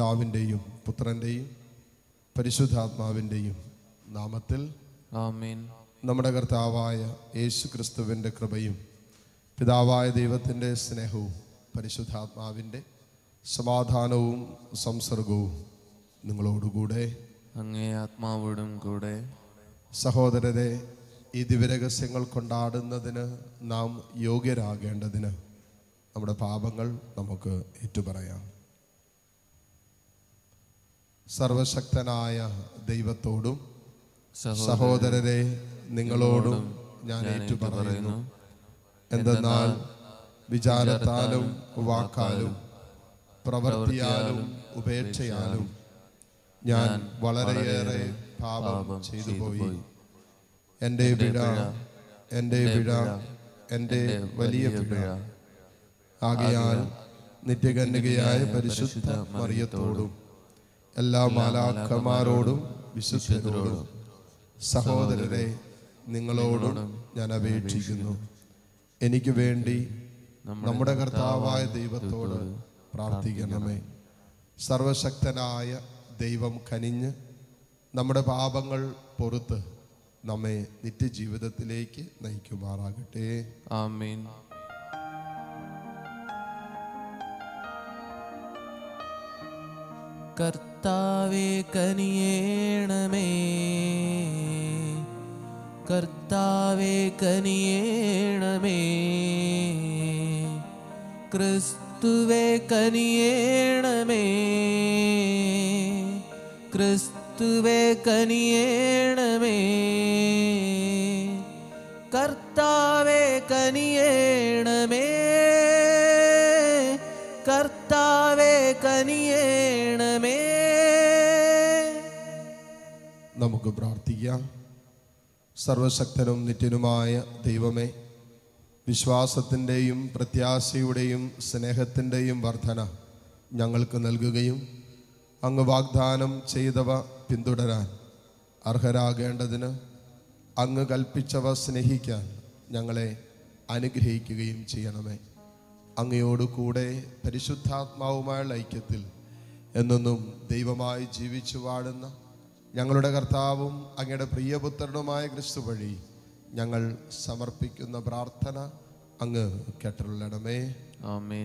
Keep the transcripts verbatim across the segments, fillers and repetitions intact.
പിതാവിൻ്റെയും പുത്രൻ്റെയും പരിശുദ്ധാത്മാവിൻ്റെയും നാമത്തിൽ ആമേൻ. നമ്മുടെ കർത്താവായ യേശു ക്രിസ്തുവിൻ്റെ കൃപയും പിതാവായ ദൈവത്തിൻ്റെ സ്നേഹവും പരിശുദ്ധാത്മാവിൻ്റെ സമാധാനവും സംസർഗവും നിങ്ങളോടുകൂടെ അങ്ങേ ആത്മാവോടും കൂടെ. സഹോദരരെ, ഈ ദിവ്യരഹസ്യങ്ങൾ കൊണ്ടാടുന്നതിന് നാം യോഗ്യരാകേണ്ടതിന് നമ്മുടെ പാപങ്ങൾ നമുക്ക് ഏറ്റുപറയാം. സർവശക്തനായ ദൈവത്തോടും സഹോദരരെ നിങ്ങളോടും ഞാൻ ഏറ്റുപറയുന്നു. എന്തെന്നാൽ വിചാരത്താലും വാക്കാലും പ്രവൃത്തിയാലും ഉപേക്ഷയാലും ഞാൻ വളരെയേറെ പാപം ചെയ്തു പോയി. എൻ്റെ പിഴ, എൻ്റെ പിഴ, എൻ്റെ വലിയ പിഴ. ആകയാൽ നിത്യകന്യകയായ പരിശുദ്ധ മറിയത്തോടും എല്ലാ മാലാഖമാരോടും വിശുദ്ധരോടും സഹോദരരെ നിങ്ങളോടും ഞാൻ അപേക്ഷിക്കുന്നു, എനിക്ക് വേണ്ടി നമ്മുടെ കർത്താവായ ദൈവത്തോട് പ്രാർത്ഥിക്കണമേ. സർവശക്തനായ ദൈവം കനിഞ്ഞ് നമ്മുടെ പാപങ്ങൾ പൊറുത്ത് നമ്മെ നിത്യജീവിതത്തിലേക്ക് നയിക്കുമാറാകട്ടെ. ആമേൻ. കർത്താവേ കനിയേണമേ, കർത്താവേ കനിയേണമേ, ക്രിസ്തുവേ കനിയേണമേ, ക്രിസ്തുവേ കനിയേണമേ, കർത്താവേ കനിയേണമേ, കർത്താവേ കനിയേണമേ. നമുക്ക് പ്രാർത്ഥിക്കാം. സർവശക്തനും നിത്യനുമായ ദൈവമേ, വിശ്വാസത്തിൻ്റെയും പ്രത്യാശയുടെയും സ്നേഹത്തിൻ്റെയും വർധന ഞങ്ങൾക്ക് നൽകുകയും അങ്ങ് വാഗ്ദാനം ചെയ്തവ പിന്തുടരാൻ അർഹരാകേണ്ടതിന് അങ്ങ് കൽപ്പിച്ചവ സ്നേഹിക്കാൻ ഞങ്ങളെ അനുഗ്രഹിക്കുകയും ചെയ്യണമേ. അങ്ങയോട് കൂടെ പരിശുദ്ധാത്മാവുമായുള്ള ഐക്യത്തിൽ എന്നെന്നും ദൈവമായി ജീവിച്ചു വാഴുന്ന ഞങ്ങളുടെ കർത്താവും അങ്ങയുടെ പ്രിയപുത്രനുമായ ക്രിസ്തു വഴി ഞങ്ങൾ സമർപ്പിക്കുന്ന പ്രാർത്ഥന അങ്ങ് കേട്ടരുളണമേ. ആമേൻ.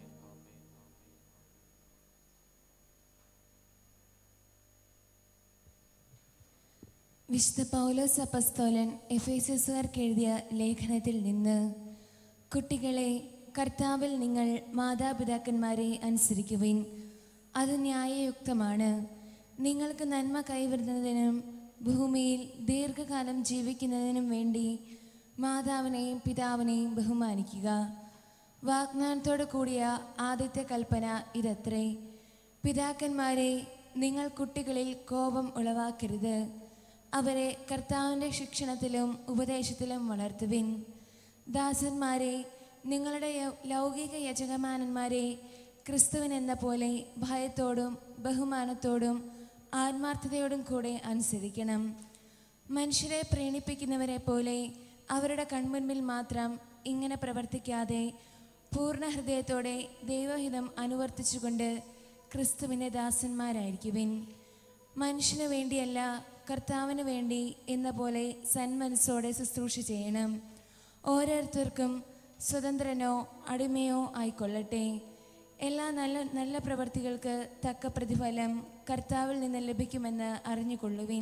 വിശുദ്ധ പൗലോസ് അപ്പസ്തോലൻ എഫേസ്യസുകാർക്ക് എഴുതിയ ലേഖനത്തിൽ നിന്ന്, കുട്ടികളെ, കർത്താവിൽ നിങ്ങൾ മാതാപിതാക്കന്മാരെ അനുസരിക്കുവിൻ, അത് ന്യായയുക്തമാണ്. നിങ്ങൾക്ക് നന്മ കൈവരുന്നതിനും ഭൂമിയിൽ ദീർഘകാലം ജീവിക്കുന്നതിനും വേണ്ടി മാതാവിനെയും പിതാവിനെയും ബഹുമാനിക്കുക. വാഗ്ദാനത്തോടു കൂടിയ ആദ്യത്തെ കൽപ്പന ഇതത്രേ: പിതാക്കന്മാരെ, നിങ്ങൾ കുട്ടികളിൽ കോപം ഉളവാക്കരുത്, അവരെ കർത്താവിൻ്റെ ശിക്ഷണത്തിലും ഉപദേശത്തിലും വളർത്തുവിൻ. ദാസന്മാരെ, നിങ്ങളുടെ ലൗകിക യജമാനന്മാരെ ക്രിസ്തുവിനെന്ന പോലെ ഭയത്തോടും ബഹുമാനത്തോടും ആത്മാർത്ഥതയോടും കൂടെ അനുസരിക്കണം. മനുഷ്യരെ പ്രീണിപ്പിക്കുന്നവരെ പോലെ അവരുടെ കൺമുൻപിൽ മാത്രം ഇങ്ങനെ പ്രവർത്തിക്കാതെ പൂർണ്ണ ഹൃദയത്തോടെ ദൈവഹിതം അനുവർത്തിച്ചുകൊണ്ട് ക്രിസ്തുവിൻ്റെ ദാസന്മാരായിരിക്കുവിൻ. മനുഷ്യന് വേണ്ടിയല്ല, കർത്താവിന് വേണ്ടി എന്ന പോലെ സന്മനസ്സോടെ ശുശ്രൂഷ ചെയ്യണം. ഓരോരുത്തർക്കും സ്വതന്ത്രനോ അടിമയോ ആയിക്കൊള്ളട്ടെ. എല്ലാ നല്ല നല്ല പ്രവർത്തികൾക്ക് തക്ക പ്രതിഫലം കർത്താവിൽ നിന്ന് ലഭിക്കുമെന്ന് അറിഞ്ഞുകൊള്ളുവിൻ.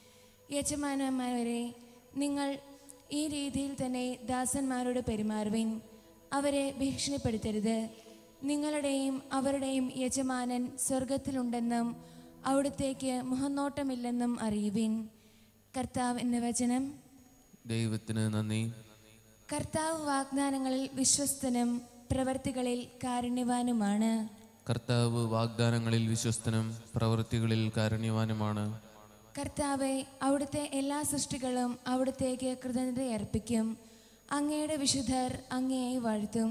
യജമാനന്മാരെ, നിങ്ങൾ ഈ രീതിയിൽ തന്നെ ദാസന്മാരോട് പെരുമാറുവിൻ. അവരെ ഭീഷണിപ്പെടുത്തരുത്. നിങ്ങളുടെയും അവരുടെയും യജമാനൻ സ്വർഗത്തിലുണ്ടെന്നും അവിടത്തേക്ക് മുഖനോട്ടമില്ലെന്നും അറിയുവിൻ. കർത്താവ് എന്ന വചനം. ദൈവത്തിന് നന്ദി. കർത്താവ് വാഗ്ദാനങ്ങളിൽ വിശ്വസ്തനും പ്രവൃത്തികളിൽ കാരുണ്യവാനുമാണ്. കർത്താവ് വാഗ്ദാനങ്ങളിൽ വിശ്വസ്തനും പ്രവൃത്തികളിൽ കാരുണ്യവാനുമാണ്. കർത്താവെ, അവിടുത്തെ എല്ലാ സൃഷ്ടികളും അവിടുത്തേക്ക് കൃതജ്ഞതയർപ്പിക്കും. അങ്ങയുടെ വിശുദ്ധർ അങ്ങയെ വാഴ്ത്തും.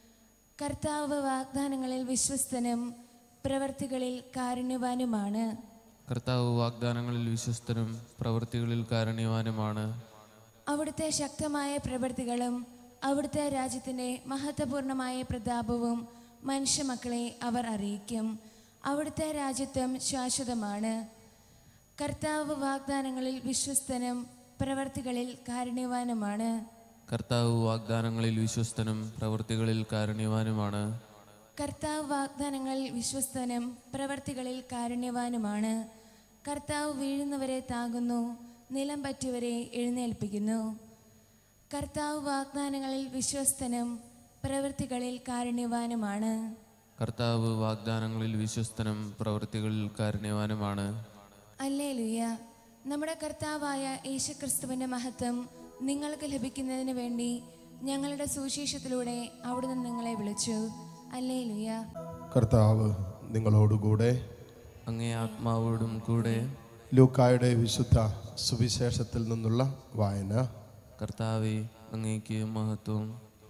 കർത്താവ് വാഗ്ദാനങ്ങളിൽ വിശ്വസ്തനും പ്രവൃത്തികളിൽ കാരുണ്യവാനുമാണ്. കർത്താവ് വാഗ്ദാനങ്ങളിൽ വിശ്വസ്തനും പ്രവൃത്തികളിൽ കാരുണ്യവാനുമാണ്. അവിടുത്തെ ശക്തമായ പ്രവൃത്തികളും അവിടുത്തെ രാജ്യത്തിൻ്റെ മഹത്വപൂർണമായ പ്രതാപവും മനുഷ്യമക്കളെ അവർ അറിയിക്കും. അവിടുത്തെ രാജ്യത്വം ശാശ്വതമാണ്. കർത്താവ് വാഗ്ദാനങ്ങളിൽ വിശ്വസ്തനും പ്രവർത്തികളിൽ കാരുണ്യവാനുമാണ്. കർത്താവ് വാഗ്ദാനങ്ങളിൽ വിശ്വസ്തനും പ്രവൃത്തികളിൽ കാരുണ്യവാനുമാണ്. കർത്താവ് വാഗ്ദാനങ്ങളിൽ വിശ്വസ്തനും പ്രവർത്തികളിൽ കാരുണ്യവാനുമാണ്. കർത്താവ് വീഴുന്നവരെ താങ്ങുന്നു, നിലം പറ്റിയവരെ എഴുന്നേൽപ്പിക്കുന്നു. കർത്താവ് വാഗ്ദാനങ്ങളിൽ വിശ്വസ്തനും പ്രവൃത്തികളിൽ കാരുണ്യവാനുമാണ്. കർത്താവ് വാഗ്ദാനങ്ങളിൽ വിശ്വസ്തനും പ്രവൃത്തികളിൽ കാരുണ്യവാനുമാണ്. ഹല്ലേലൂയ. നമ്മുടെ കർത്താവായ യേശുക്രിസ്തുവിന്റെ മഹത്വം നിങ്ങൾക്ക് ലഭിക്കുന്നതിന് വേണ്ടി ഞങ്ങളുടെ സുവിശേഷത്തിലൂടെ അവിടുന്ന് നിങ്ങളെ വിളിച്ചു. ഹല്ലേലൂയ. കർത്താവ് നിങ്ങളോടുകൂടെ. അങ്ങേ ആത്മാവോടും കൂടെ. ലൂക്കായുടെ വിശുദ്ധ സുവിശേഷത്തിൽ നിന്നുള്ള വായന. കർത്താവേ, അങ്ങേക്ക് മഹത്വം.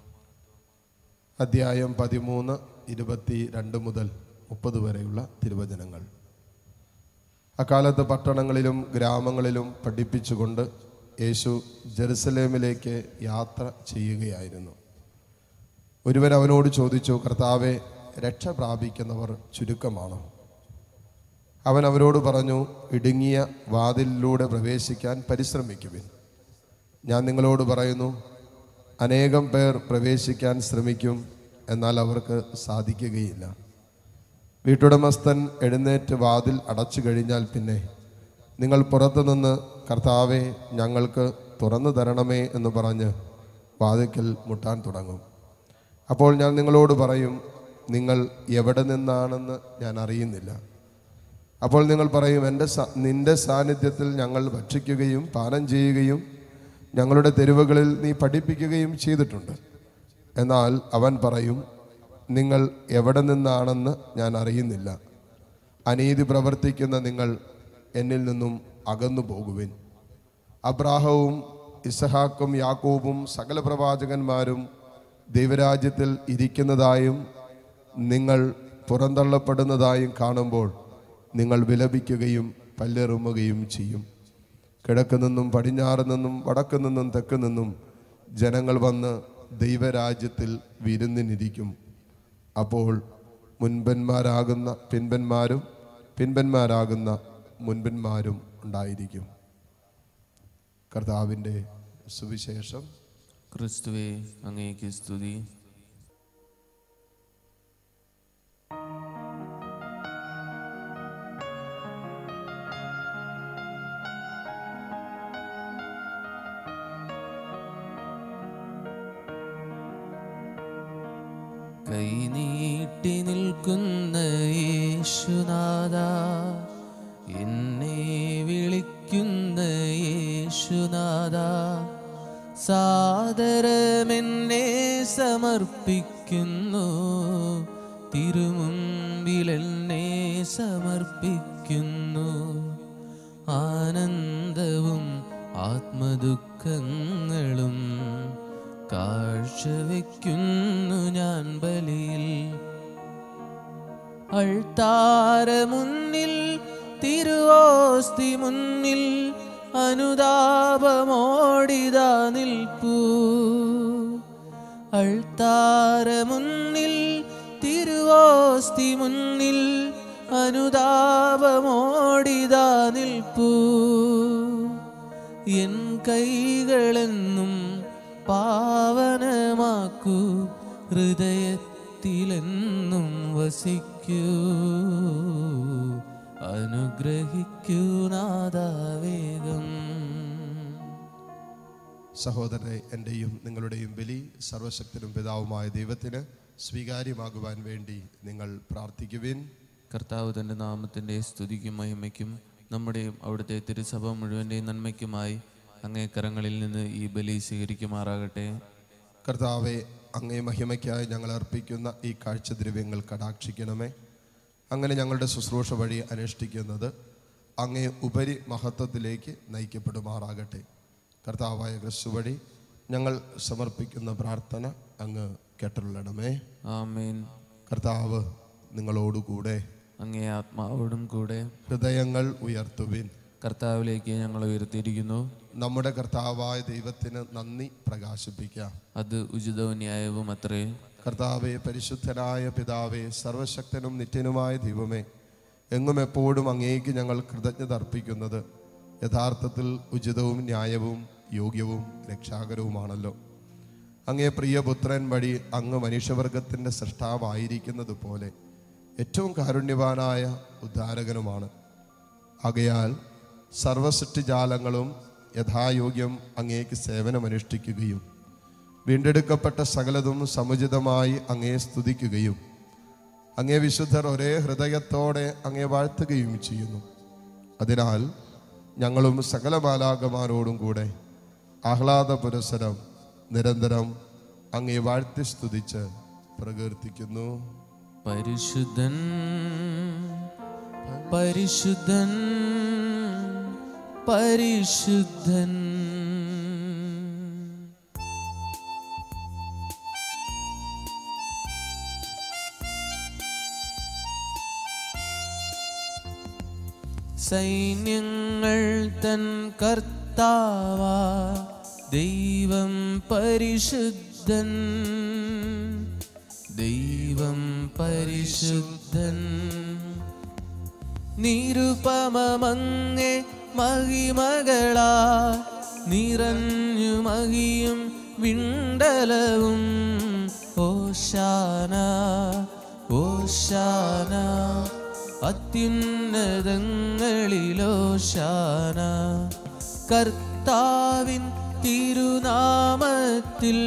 അധ്യായം പതിമൂന്ന് ഇരുപത്തി രണ്ട് മുതൽ മുപ്പത് വരെയുള്ള തിരുവചനങ്ങൾ. അക്കാലത്ത് പട്ടണങ്ങളിലും ഗ്രാമങ്ങളിലും പഠിപ്പിച്ചുകൊണ്ട് യേശു ജെറുസലേമിലേക്ക് യാത്ര ചെയ്യുകയായിരുന്നു. ഒരുവൻ അവനോട് ചോദിച്ചു, കർത്താവെ, രക്ഷ പ്രാപിക്കുന്നവർ ചുരുക്കമാണോ? അവൻ അവരോട് പറഞ്ഞു, ഇടുങ്ങിയ വാതിലിലൂടെ പ്രവേശിക്കാൻ പരിശ്രമിക്കുവിൻ. ഞാൻ നിങ്ങളോട് പറയുന്നു, അനേകം പേർ പ്രവേശിക്കാൻ ശ്രമിക്കും, എന്നാൽ അവർക്ക് സാധിക്കുകയില്ല. വീട്ടുടമസ്ഥൻ എഴുന്നേറ്റ് വാതിൽ അടച്ചു കഴിഞ്ഞാൽ പിന്നെ നിങ്ങൾ പുറത്തുനിന്ന്, കർത്താവെ, ഞങ്ങൾക്ക് തുറന്നു തരണമേ എന്ന് പറഞ്ഞ് വാതിൽക്കൽ മുട്ടാൻ തുടങ്ങും. അപ്പോൾ ഞാൻ നിങ്ങളോട് പറയും, നിങ്ങൾ എവിടെ നിന്നാണെന്ന് ഞാൻ അറിയുന്നില്ല. അപ്പോൾ നിങ്ങൾ പറയും, എൻ്റെ നിൻ്റെ സാന്നിധ്യത്തിൽ ഞങ്ങൾ ഭക്ഷിക്കുകയും പാനം ചെയ്യുകയും ഞങ്ങളുടെ തെരുവുകളിൽ നീ പഠിപ്പിക്കുകയും ചെയ്തിട്ടുണ്ട്. എന്നാൽ അവൻ പറയും, നിങ്ങൾ എവിടെ നിന്നാണെന്ന് ഞാൻ അറിയുന്നില്ല. അനീതി പ്രവർത്തിക്കുന്ന നിങ്ങൾ എന്നിൽ നിന്നും അകന്നു പോകുവിൻ. അബ്രാഹവും ഇസഹാക്കും യാക്കോബും സകല പ്രവാചകന്മാരും ദൈവരാജ്യത്തിൽ ഇരിക്കുന്നതായും നിങ്ങൾ പുറന്തള്ളപ്പെടുന്നതായും കാണുമ്പോൾ നിങ്ങൾ വിലപിക്കുകയും പല്ലെറുമുകയും ചെയ്യും. കിഴക്ക് നിന്നും പടിഞ്ഞാറ് നിന്നും വടക്ക് നിന്നും തെക്ക് നിന്നും ജനങ്ങൾ വന്ന് ദൈവരാജ്യത്തിൽ വിരുന്നിനിരിക്കും. അപ്പോൾ മുൻപന്മാരാകുന്ന പിൻപന്മാരും പിൻപന്മാരാകുന്ന മുൻപന്മാരും ഉണ്ടായിരിക്കും. കർത്താവിൻ്റെ സുവിശേഷം. ക്രിസ്തുവേ, അങ്ങേക്ക് സ്തുതി. കൈനീട്ടി നിൽക്കുന്ന യേശുനാഥ, എന്നെ വിളിക്കുന്ന യേശുനാഥ, സാദരമെന്നെ സമർപ്പിക്കുന്നു, തിരുമുമ്പിലെന്നെ സമർപ്പിക്കുന്നു. ആനന്ദവും ആത്മദുഃഖങ്ങളും കാഴ്ചവെക്കുന്നു ഞാൻ ബലിയിൽ. അൾത്താര മുന്നിൽ തിരുവോസ്തി മുന്നിൽ അനുതാപമോടിതാ നിൽപ്പൂ. അൾത്താര മുന്നിൽ തിരുവോസ്തി മുന്നിൽ അനുതാപമോടിതാ നിൽപ്പൂ. എൻ കൈകളെന്നും പാവനമാക്കൂ, ഹൃദയത്തിലെന്നും വസിക്കൂ, അനുഗ്രഹിക്കൂ നാദാവേഗം. സഹോദരരെ, എൻ്റെയും നിങ്ങളുടെയും ബലി സർവശക്തനും പിതാവുമായ ദൈവത്തിന് സ്വീകാര്യമാകുവാൻ വേണ്ടി നിങ്ങൾ പ്രാർത്ഥിക്കുവിൻ. കർത്താവ് തൻ്റെ നാമത്തിൻ്റെ സ്തുതിക്കും മഹിമയ്ക്കും നമ്മുടെയും അവിടുത്തെ തിരുസഭ മുഴുവൻ്റെയും നന്മയ്ക്കുമായി അങ്ങേ കരങ്ങളിൽ നിന്ന് ഈ ബലി സ്വീകരിക്കുമാറാകട്ടെ. കർത്താവെ, അങ്ങേ മഹിമയ്ക്കായി ഞങ്ങൾ അർപ്പിക്കുന്ന ഈ കാഴ്ചദ്രവ്യങ്ങൾ കടാക്ഷിക്കണമേ. അങ്ങനെ ഞങ്ങളുടെ ശുശ്രൂഷ വഴി അനുഷ്ഠിക്കുന്നത് അങ്ങേ ഉപരി മഹത്വത്തിലേക്ക് നയിക്കപ്പെടുമാറാകട്ടെ. കർത്താവായ ക്രിസ്തു വഴി ഞങ്ങൾ സമർപ്പിക്കുന്ന പ്രാർത്ഥന അങ്ങ് കേട്ടരുളണമേ. ആമേൻ. കർത്താവ് നിങ്ങളോടുകൂടെ. അങ്ങേ ആത്മാവോടും കൂടെ. ഹൃദയങ്ങൾ ഉയർത്തുവിൻ. കർത്താവിലേക്ക് ഞങ്ങൾ ഉയർത്തിയിരിക്കുന്നു. നമ്മുടെ കർത്താവായ ദൈവത്തിന് നന്ദി പ്രകാശിപ്പിക്കാം. അത് ഉചിതവും ന്യായവും അത്രേ. കർത്താവെ, പരിശുദ്ധനായ പിതാവേ, സർവശക്തനും നിത്യനുമായ ദൈവമേ, എങ്ങും എപ്പോഴും അങ്ങേക്ക് ഞങ്ങൾ കൃതജ്ഞത അർപ്പിക്കുന്നത് യഥാർത്ഥത്തിൽ ഉചിതവും ന്യായവും യോഗ്യവും രക്ഷാകരവുമാണല്ലോ. അങ്ങേ പ്രിയപുത്രൻ വഴി അങ്ങ് മനുഷ്യവർഗത്തിൻ്റെ സൃഷ്ടാവായിരിക്കുന്നത് പോലെ ഏറ്റവും കാരുണ്യവാനായ ഉദ്ധാരകനുമാണ്. ആകയാൽ സർവസൃഷ്ടിജാലങ്ങളും യഥായോഗ്യം അങ്ങേക്ക് സേവനമനുഷ്ഠിക്കുകയും വീണ്ടെടുക്കപ്പെട്ട സകലതും സമുചിതമായി അങ്ങേ സ്തുതിക്കുകയും അങ്ങേ വിശുദ്ധർ ഒരേ ഹൃദയത്തോടെ അങ്ങേ വാഴ്ത്തുകയും ചെയ്യുന്നു. അതിനാൽ ഞങ്ങളും സകല മാലാഖമാരോടും കൂടെ ആഹ്ലാദ പുരസ്സരം നിരന്തരം അങ്ങേ വാഴ്ത്തി സ്തുതിച്ച് പ്രകീർത്തിക്കുന്നു. പരിശുദ്ധൻ പരിശുദ്ധൻ പരിശുദ്ധൻ. സൈന്യങ്ങൾ തൻ കർത്താവാ ദൈവം പരിശുദ്ധൻ, ദൈവം പരിശുദ്ധൻ. നിരുപമമങ്ങേ മഹിമകളാ നിറഞ്ഞു മഹിയും വിണ്ടലവും. ഓശാന ഓശാന അത്യുന്നതങ്ങളിലോശാന. കർത്താവിൻ തിരുനാമത്തിൽ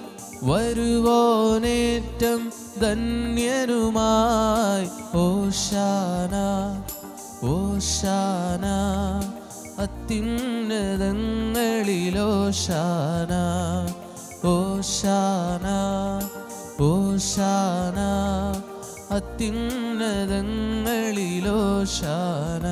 വരുവോനേറ്റം ധന്യനുമായി. ഓശാന ഓശാന അത്യുന്നതങ്ങളിലോശാന. ഓശാന ഓശാന അത്യുന്നതങ്ങളിലോശാന.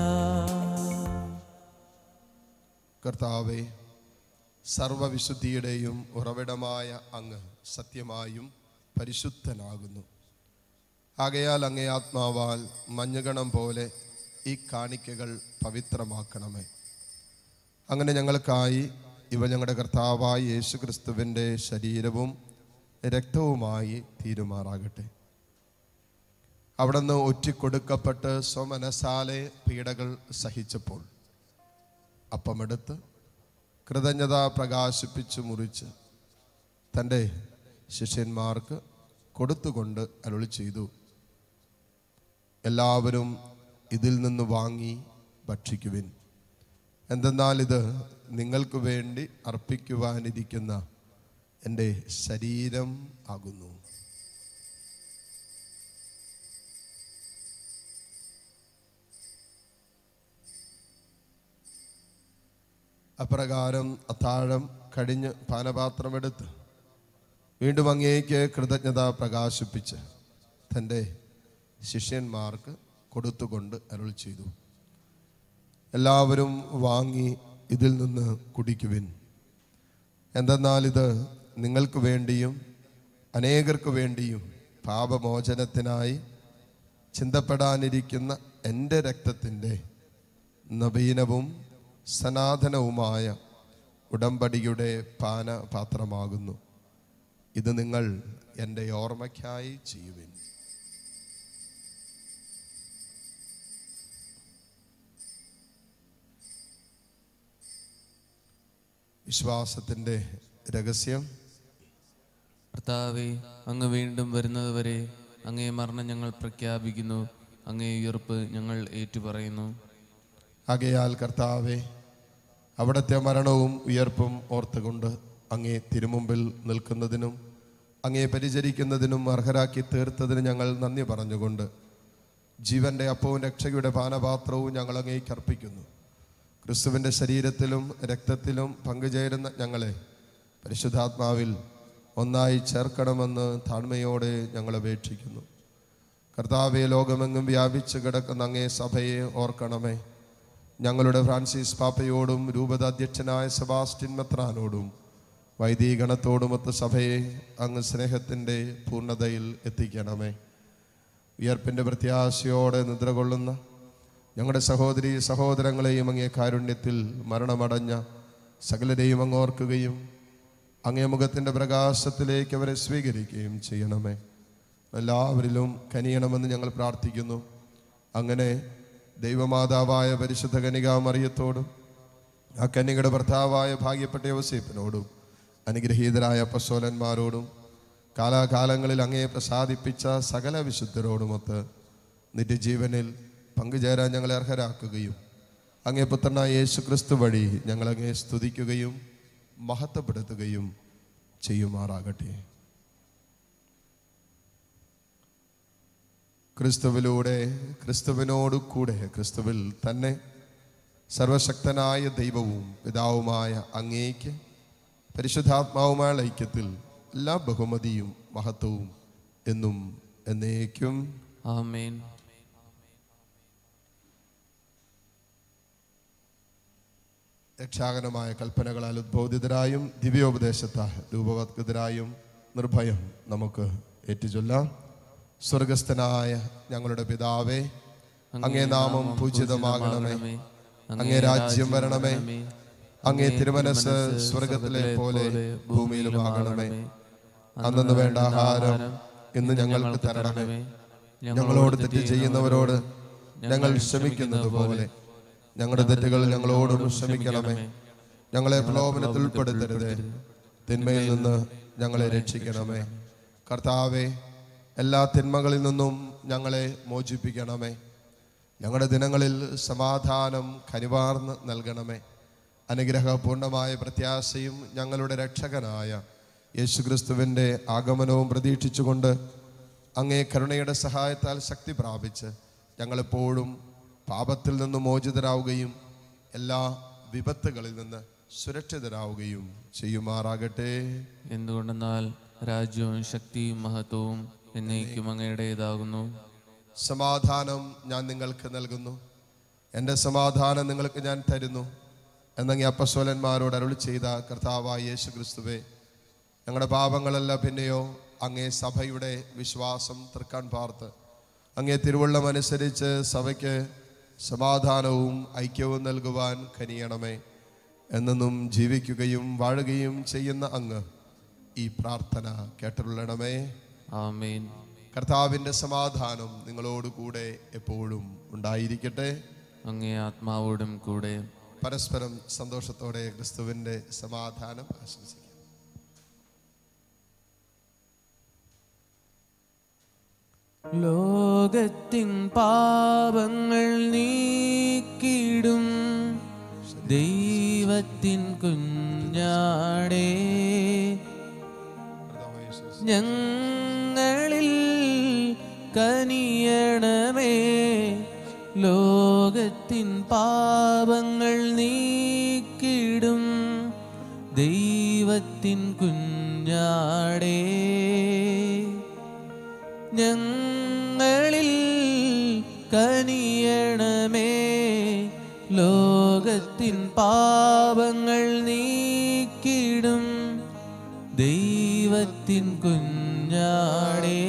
കർത്താവേ, സർവവിശുദ്ധിയുടെയും ഉറവിടമായ അങ്ങ് സത്യമായും പരിശുദ്ധനാകുന്നു. ആകയാൽ അങ്ങേ ആത്മാവാൽ മഞ്ഞുകണം പോലെ ഈ കാണിക്കകൾ പവിത്രമാക്കണമേ. അങ്ങനെ ഞങ്ങൾക്കായി ഇവ ഞങ്ങളുടെ കർത്താവായ യേശു ക്രിസ്തുവിൻ്റെ ശരീരവും രക്തവുമായി തീരുമാറാകട്ടെ. അവിടുന്ന് ഒറ്റിക്കൊടുക്കപ്പെട്ട് സ്വമനസാലെ പീഡകൾ സഹിച്ചപ്പോൾ അപ്പമെടുത്ത് കൃതജ്ഞത പ്രകാശിപ്പിച്ച് മുറിച്ച് തൻ്റെ ശിഷ്യന്മാർക്ക് കൊടുത്തുകൊണ്ട് അരുളി ചെയ്തു, എല്ലാവരും ഇതിൽ നിന്ന് വാങ്ങി ഭക്ഷിക്കുവിൻ. എന്തെന്നാൽ ഇത് നിങ്ങൾക്ക് വേണ്ടി അർപ്പിക്കുവാനിരിക്കുന്ന എൻ്റെ ശരീരം ആകുന്നു. അപ്രകാരം അത്താഴം കഴിഞ്ഞ് പാനപാത്രമെടുത്ത് വീണ്ടും അങ്ങേക്ക് കൃതജ്ഞത പ്രകാശിപ്പിച്ച് തൻ്റെ ശിഷ്യന്മാർക്ക് കൊടുത്തുകൊണ്ട് അരുളി ചെയ്തു, എല്ലാവരും വാങ്ങി ഇതിൽ നിന്ന് കുടിക്കുവിൻ. എന്തെന്നാൽ ഇത് നിങ്ങൾക്ക് വേണ്ടിയും അനേകർക്ക് വേണ്ടിയും പാപമോചനത്തിനായി ചിന്തപ്പെടാനിരിക്കുന്ന എൻ്റെ രക്തത്തിൻ്റെ നവീനവും സനാതനവുമായ ഉടമ്പടിയുടെ പാനപാത്രമാകുന്നു. ഇത് നിങ്ങൾ എൻ്റെ ഓർമ്മയ്ക്കായി ചെയ്യുവിൻ. വിശ്വാസത്തിൻ്റെ രഹസ്യം. കർത്താവേ, അങ്ങ് വീണ്ടും വരുന്നതുവരെ അങ്ങേ മരണം ഞങ്ങൾ പ്രഖ്യാപിക്കുന്നു, അങ്ങേ ഉയർപ്പ് ഞങ്ങൾ ഏറ്റുപറയുന്നു. ആകയാൽ കർത്താവേ, അവിടുത്തെ മരണവും ഉയർപ്പും ഓർത്തുകൊണ്ട് അങ്ങേ തിരുമുമ്പിൽ നിൽക്കുന്നതിനും അങ്ങേ പരിചരിക്കുന്നതിനും അർഹരാക്കി തീർത്തതിന് ഞങ്ങൾ നന്ദി പറഞ്ഞുകൊണ്ട് ജീവന്റെ അപ്പവും രക്ഷയുടെ പാനപാത്രവും ഞങ്ങൾ അങ്ങേക്ക് അർപ്പിക്കുന്നു. ക്രിസ്തുവിൻ്റെ ശരീരത്തിലും രക്തത്തിലും പങ്കുചേരുന്ന ഞങ്ങളെ പരിശുദ്ധാത്മാവിൽ ഒന്നായി ചേർക്കണമെന്ന് താഴ്മയോടെ ഞങ്ങൾ അപേക്ഷിക്കുന്നു. കർത്താവെ, ലോകമെങ്ങും വ്യാപിച്ചു കിടക്കുന്ന അങ്ങേ സഭയെ ഓർക്കണമേ. ഞങ്ങളുടെ ഫ്രാൻസിസ് പാപ്പയോടും രൂപത അധ്യക്ഷനായ സെബാസ്റ്റ്യൻ മെത്രാനോടും വൈദികഗണത്തോടുമൊത്ത് സഭയെ അങ്ങ് സ്നേഹത്തിൻ്റെ പൂർണ്ണതയിൽ എത്തിക്കണമേ. ഉയർപ്പിൻ്റെ പ്രത്യാശയോടെ നിദ്രകൊള്ളുന്ന ഞങ്ങളുടെ സഹോദരി സഹോദരങ്ങളെയും അങ്ങേ കാരുണ്യത്തിൽ മരണമടഞ്ഞ സകലരെയും അങ്ങ് ഓർക്കുകയും അങ്ങേ മുഖത്തിൻ്റെ പ്രകാശത്തിലേക്ക് അവരെ സ്വീകരിക്കുകയും ചെയ്യണമേ. എല്ലാവരിലും കനിയണമെന്ന് ഞങ്ങൾ പ്രാർത്ഥിക്കുന്നു. അങ്ങനെ ദൈവമാതാവായ പരിശുദ്ധ കന്യകാമറിയത്തോടും ആ കന്യകയുടെ ഭർത്താവായ ഭാഗ്യപ്പെട്ട യോസേപ്പിനോടും അനുഗ്രഹീതരായ അപ്പസ്തോലന്മാരോടും കാലാകാലങ്ങളിൽ അങ്ങയെ പ്രസാദിപ്പിച്ച സകല വിശുദ്ധരോടുമൊത്ത് നിത്യജീവനിൽ പങ്കുചേരാൻ ഞങ്ങളെ അർഹരാക്കുകയും അങ്ങേ പുത്രനായ യേശു ക്രിസ്തു വഴി ഞങ്ങളങ്ങയെ സ്തുതിക്കുകയും മഹത്വപ്പെടുത്തുകയും ചെയ്യുമാറാകട്ടെ. ക്രിസ്തുവിലൂടെ, ക്രിസ്തുവിനോട് കൂടെ, ക്രിസ്തുവിൽ തന്നെ സർവശക്തനായ ദൈവവും പിതാവുമായ അങ്ങേക്ക് പരിശുദ്ധാത്മാവുമായ ഐക്യത്തിൽ എല്ലാ ബഹുമതിയും മഹത്വവും എന്നും എന്നേക്കും ആമേൻ. രക്ഷാകരമായ കൽപ്പനകളാൽ ഉദ്ബോധിതരായും ദിവ്യോപദേശത്താൽ രൂപവത്കൃതരായും നിർഭയം നമുക്ക് ഏറ്റുചൊല്ലാം. സ്വർഗസ്ഥനായ ഞങ്ങളുടെ പിതാവേ, അങ്ങേ നാമം പൂജിതമാകണമേ, അങ്ങേ രാജ്യം വരണമേ, അങ്ങേ തിരുമനസ് സ്വർഗത്തിലെ പോലെ ഭൂമിയിലുമാകണമേ. അന്നു വേണ്ട ആഹാരം ഇന്ന് ഞങ്ങൾക്ക് തരണമേ. ഞങ്ങളോട് തെറ്റ് ചെയ്യുന്നവരോട് ഞങ്ങൾ ക്ഷമിക്കുന്നത് പോലെ ഞങ്ങളുടെ തെറ്റുകൾ ഞങ്ങളോടും ക്ഷമിക്കണമേ. ഞങ്ങളെ പ്രലോഭനത്തിൽ ഉൾപ്പെടുത്തരുതേ, തിന്മയിൽ നിന്ന് ഞങ്ങളെ രക്ഷിക്കണമേ. കർത്താവേ, എല്ലാ തിന്മകളിൽ നിന്നും ഞങ്ങളെ മോചിപ്പിക്കണമേ. ഞങ്ങളുടെ ദിനങ്ങളിൽ സമാധാനം കനിവാർന്ന് നൽകണമേ. അനുഗ്രഹപൂർണമായ പ്രത്യാശയും ഞങ്ങളുടെ രക്ഷകനായ യേശുക്രിസ്തുവിൻ്റെ ആഗമനവും പ്രതീക്ഷിച്ചുകൊണ്ട് അങ്ങേ കരുണയുടെ സഹായത്താൽ ശക്തി പ്രാപിച്ച് ഞങ്ങളെപ്പോഴും പാപത്തിൽ നിന്ന് മോചിതരാവുകയും എല്ലാ വിപത്തുകളിൽ നിന്ന് സുരക്ഷിതരാവുകയും ചെയ്യുമാറാകട്ടെ. എന്തുകൊണ്ടെന്നാൽ രാജ്യവും ശക്തിയും മഹത്വവും എന്നേക്കും അങ്ങയുടേതാകുന്നു. സമാധാനം ഞാൻ നിങ്ങൾക്ക് നൽകുന്നു, എൻ്റെ സമാധാനം നിങ്ങൾക്ക് ഞാൻ തരുന്നു എന്നങ്ങ് അപ്പസ്തോലന്മാരോട് അരുളി ചെയ്ത കർത്താവായ യേശു ക്രിസ്തുവേ, ഞങ്ങളുടെ പാപങ്ങളല്ല പിന്നെയോ അങ്ങേ സഭയുടെ വിശ്വാസം തൃക്കാൻ പാർത്ത് അങ്ങേ തിരുവുള്ളം അനുസരിച്ച് സഭയ്ക്ക് സമാധാനവും ഐക്യവും നൽകുവാൻ കനിയണമേ. എന്നെന്നും ജീവിക്കുകയും വാഴുകയും ചെയ്യുന്ന അങ്ങ് ഈ പ്രാർത്ഥന കേട്ടുള്ളണമേ. ആമേൻ. കർത്താവിൻ്റെ സമാധാനം നിങ്ങളോട് കൂടെ എപ്പോഴും ഉണ്ടായിരിക്കട്ടെ. അങ്ങേ ആത്മാവോടും കൂടെ. പരസ്പരം സന്തോഷത്തോടെ ക്രിസ്തുവിൻ്റെ സമാധാനം ആശംസിക്കാം. ലോകത്തിൻ പാപങ്ങൾ നീക്കിടും ദൈവത്തിൻ കുഞ്ഞാടേ, ഞങ്ങളിൽ കനിയണമേ. ലോകത്തിൻ പാപങ്ങൾ നീക്കിടും ദൈവത്തിൻ കുഞ്ഞാടേ, ഞങ്ങളിൽ കനിയണമേ. ലോകത്തിൻ പാപങ്ങൾ നീക്കിടും ദൈവത്തിൻ കുഞ്ഞാടേ,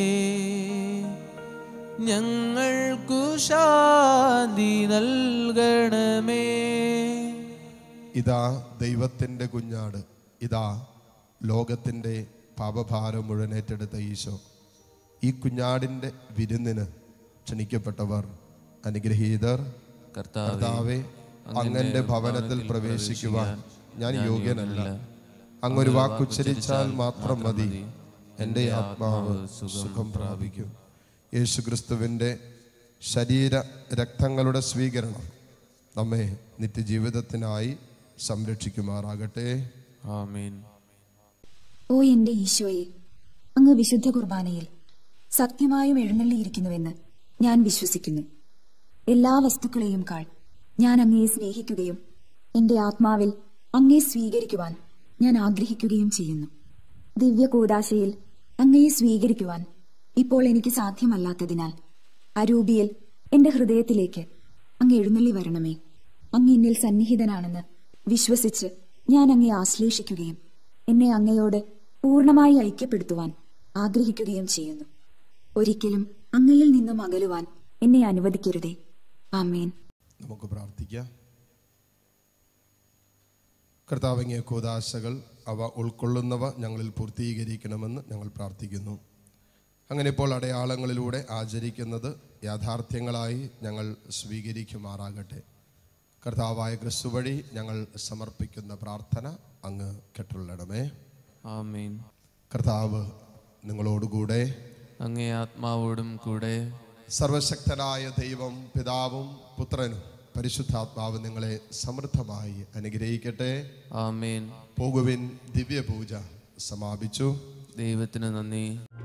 ഞങ്ങൾക്കു ശാന്തി നൽകണമേ. ഇതാ ദൈവത്തിൻ്റെ കുഞ്ഞാട്, ഇതാ ലോകത്തിൻ്റെ പാപഭാരം മുഴുവൻ ഏറ്റെടുത്ത ഈശോ. ഈ കുഞ്ഞാടിൻ്റെ വിരുന്നിന് ക്ഷണിക്കപ്പെട്ടവർ അനുഗ്രഹീതർ. കർത്താവേ, അങ്ങന്റെ ഭവനത്തിൽ പ്രവേശിക്കുവാൻ ഞാൻ യോഗ്യനല്ല. അങ്ങൊരു വാക്കുച്ചരിച്ചാൽ മാത്രം മതി, എൻ്റെ ആത്മാവ് സുഖം പ്രാപിക്കും. യേശു ക്രിസ്തുവിൻ്റെ ശരീര രക്തങ്ങളുടെ സ്വീകരണം നമ്മെ നിത്യജീവിതത്തിനായി സംരക്ഷിക്കുമാറാകട്ടെ. ആമേൻ. ഓ എൻ്റെ ഈശോയെ, അങ്ങ് വിശുദ്ധ കുർബാനയിൽ സത്യമായും എഴുന്നള്ളിയിരിക്കുന്നുവെന്ന് ഞാൻ വിശ്വസിക്കുന്നു. എല്ലാ വസ്തുക്കളെയും കാൾ ഞാൻ അങ്ങയെ സ്നേഹിക്കുകയും എൻ്റെ ആത്മാവിൽ അങ്ങയെ സ്വീകരിക്കുവാൻ ഞാൻ ആഗ്രഹിക്കുകയും ചെയ്യുന്നു. ദിവ്യ കൂദാശയിൽ അങ്ങയെ സ്വീകരിക്കുവാൻ ഇപ്പോൾ എനിക്ക് സാധ്യമല്ലാത്തതിനാൽ അരൂപിയിൽ എൻ്റെ ഹൃദയത്തിലേക്ക് അങ്ങ് എഴുന്നള്ളി വരണമേ. അങ്ങ് എന്നിൽ സന്നിഹിതനാണെന്ന് വിശ്വസിച്ച് ഞാൻ അങ്ങയെ ആശ്ലേഷിക്കുകയും എന്നെ അങ്ങയോട് പൂർണ്ണമായി ഐക്യപ്പെടുത്തുവാൻ ആഗ്രഹിക്കുകയും ചെയ്യുന്നു. ഒരിക്കലും അങ്ങയിൽ നിന്നും അകലുവാൻ എന്നെ അനുവദിക്കരുതേ. ആമേൻ. നമുക്ക് പ്രാർത്ഥിക്കാം. കർത്താവങ്ങേ കൂദാശകൾ അവ ഉൾക്കൊള്ളുന്നവ ഞങ്ങളിൽ പൂർത്തീകരിക്കണമെന്ന് ഞങ്ങൾ പ്രാർത്ഥിക്കുന്നു. അങ്ങനെ ഇപ്പോൾ അടയാളങ്ങളിലൂടെ ആചരിക്കുന്നത് യാഥാർത്ഥ്യങ്ങളായി ഞങ്ങൾ സ്വീകരിക്കുമാറാകട്ടെ. കർത്താവായ ക്രിസ്തു വഴി ഞങ്ങൾ സമർപ്പിക്കുന്ന പ്രാർത്ഥന അങ്ങ് കേട്ടുള്ളണമേ. ആമേൻ. കർത്താവ് നിങ്ങളോടുകൂടെ, അങ്ങേ ആത്മാവോടും കൂടെ. സർവശക്തനായ ദൈവം പിതാവും പുത്രനും പരിശുദ്ധാത്മാവ് നിങ്ങളെ സമൃദ്ധമായി അനുഗ്രഹിക്കട്ടെ. ആമേൻ. പോകുവിൻ, ദിവ്യപൂജ സമാപിച്ചു. ദൈവത്തിന് നന്ദി.